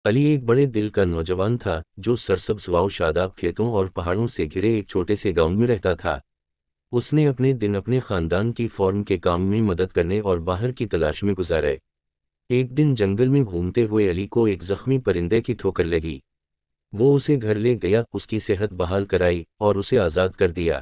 علی ایک بڑے دل کا نوجوان تھا جو سرسبز و شاداب کھیتوں اور پہاڑوں سے گھرے ایک چھوٹے سے گاؤں میں رہتا تھا۔ اس نے اپنے دن اپنے خاندان کی فارم کے کام میں مدد کرنے اور باہر کی تلاش میں گزارے۔ ایک دن جنگل میں گھومتے ہوئے علی کو ایک زخمی پرندے کی ٹھوکر لگی۔ وہ اسے گھر لے گیا، اس کی صحت بحال کرائی اور اسے آزاد کر دیا۔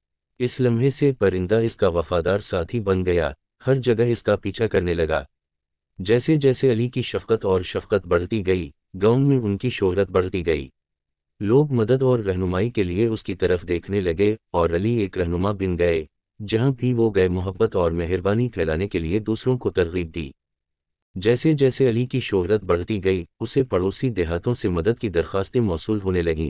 اس لمحے سے پرندہ اس کا وفادار ساتھی بن گیا، ہر جگہ اس کا پیچھا کرنے لگا۔ جیسے جیسے علی کی شفقت بڑھتی گئی، گاؤں میں ان کی شہرت بڑھتی گئی۔ لوگ مدد اور رہنمائی کے لیے اس کی طرف دیکھنے لگے اور علی ایک رہنما بن گئے۔ جہاں بھی وہ گئے محبت اور مہربانی پھیلانے کے لیے دوسروں کو ترغیب دی۔ جیسے جیسے علی کی شہرت بڑھتی گئی، اسے پڑوسی دیہاتوں سے مدد کی درخواستیں موصول ہونے لگیں۔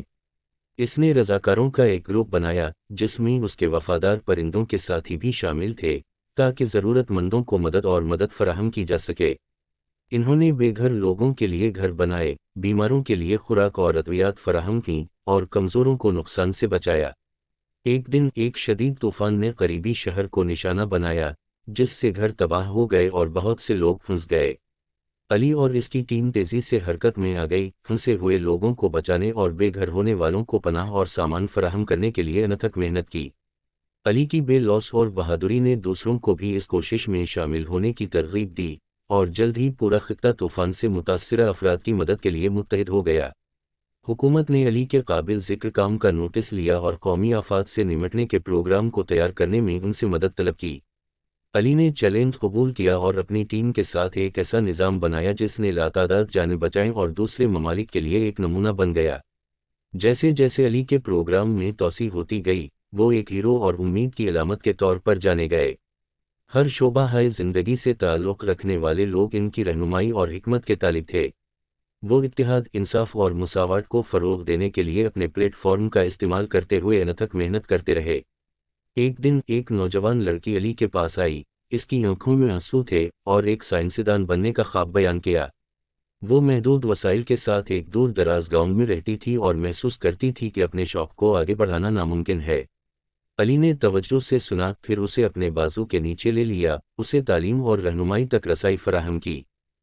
اس نے رضاکاروں کا ایک گروپ بنایا جس میں اس کے وفادار پرندوں کے ساتھی بھی شامل تھے تاکہ ضرورت مندوں کو مدد فراہم کی جا سکے۔ انہوں نے بے گھر لوگوں کے لیے گھر بنائے، بیماروں کے لیے خوراک اور ادویات فراہم کیں اور کمزوروں کو نقصان سے بچایا۔ ایک دن ایک شدید طوفان نے قریبی شہر کو نشانہ بنایا جس سے گھر تباہ ہو گئے اور بہت سے لوگ پھنس گئے۔ علی اور اس کی ٹیم تیزی سے حرکت میں آ گئی، پھنسے ہوئے لوگوں کو بچانے اور بے گھر ہونے والوں کو پناہ اور سامان فراہم کرنے کے لیے انتھک محنت کی۔ علی کی بے لوث اور بہادری نے دوسروں کو بھی اس کوشش میں شامل ہونے کی ترغیب دی اور جلد ہی پورا خطہ طوفان سے متاثرہ افراد کی مدد کے لیے متحد ہو گیا۔ حکومت نے علی کے قابل ذکر کام کا نوٹس لیا اور قومی آفات سے نمٹنے کے پروگرام کو تیار کرنے میں ان سے مدد طلب کی۔ علی نے چیلنج قبول کیا اور اپنی ٹیم کے ساتھ ایک ایسا نظام بنایا جس نے لاتعداد جانیں بچائیں اور دوسرے ممالک کے لیے ایک نمونہ بن گیا۔ جیسے جیسے علی کے پروگرام میں توسیع ہوتی گئی، وہ ایک ہیرو اور امید کی علامت کے طور پر جانے گئے۔ ہر شعبہ زندگی سے تعلق رکھنے والے لوگ ان کی رہنمائی اور حکمت کے طالب تھے۔ وہ اتحاد، انصاف اور مساوات کو فروغ دینے کے لیے اپنے پلیٹ فارم کا استعمال کرتے ہوئے انتھک محنت کرتے رہے۔ ایک دن ایک نوجوان لڑکی علی کے پاس آئی، اس کی آنکھوں میں آنسو تھے اور ایک سائنسدان بننے کا خواب بیان کیا۔ وہ محدود وسائل کے ساتھ ایک دور دراز گاؤں میں رہتی تھی اور محسوس کرتی تھی کہ اپنے شوق کو آگے بڑھانا ناممکن ہے۔ علی نے توجہ سے سنا، پھر اسے اپنے بازو کے نیچے لے لیا، اسے تعلیم اور رہنمائی تک رسائی فراہم کی۔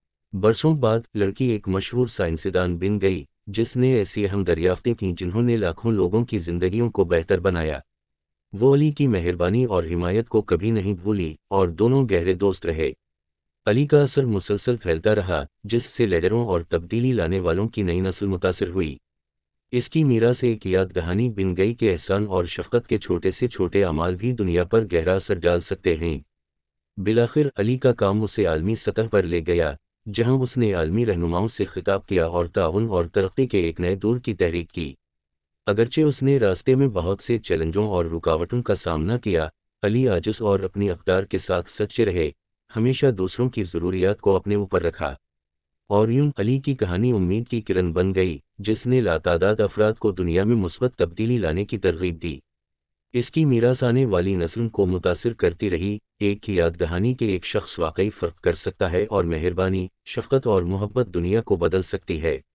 برسوں بعد لڑکی ایک مشہور سائنسدان بن گئی جس نے ایسی اہم دریافتیں کیں جنہوں نے لاکھوں لوگوں کی زندگیوں کو بہتر بنایا۔ وہ علی کی مہربانی اور حمایت کو کبھی نہیں بھولی اور دونوں گہرے دوست رہے۔ علی کا اثر مسلسل پھیلتا رہا جس سے لیڈروں اور تبدیلی لانے والوں کی نئی نسل متاثر ہوئی۔ اس کی میراث ایک یاد دہانی بن گئی کہ احسان اور شفقت کے چھوٹے سے چھوٹے اعمال بھی دنیا پر گہرا اثر ڈال سکتے ہیں۔ بالآخر علی کا کام اسے عالمی سطح پر لے گیا جہاں اس نے عالمی رہنماؤں سے خطاب کیا اور تعاون اور ترقی کے ایک نئے دور کی تحریک کی۔ اگرچہ اس نے راستے میں بہت سے چیلنجوں اور رکاوٹوں کا سامنا کیا، علی عاجز اور اپنی اقدار کے ساتھ سچے رہے، ہمیشہ دوسروں کی ضروریات کو اپنے اوپر رکھا۔ اور یوں علی کی کہانی امید کی کرن بن گئی جس نے لاتعداد افراد کو دنیا میں مثبت تبدیلی لانے کی ترغیب دی۔ اس کی میراث آنے والی نسل کو متاثر کرتی رہی، ایک کی یاد دہانی کہ ایک شخص واقعی فرق کر سکتا ہے اور مہربانی، شفقت اور محبت دنیا کو بدل سکتی ہے۔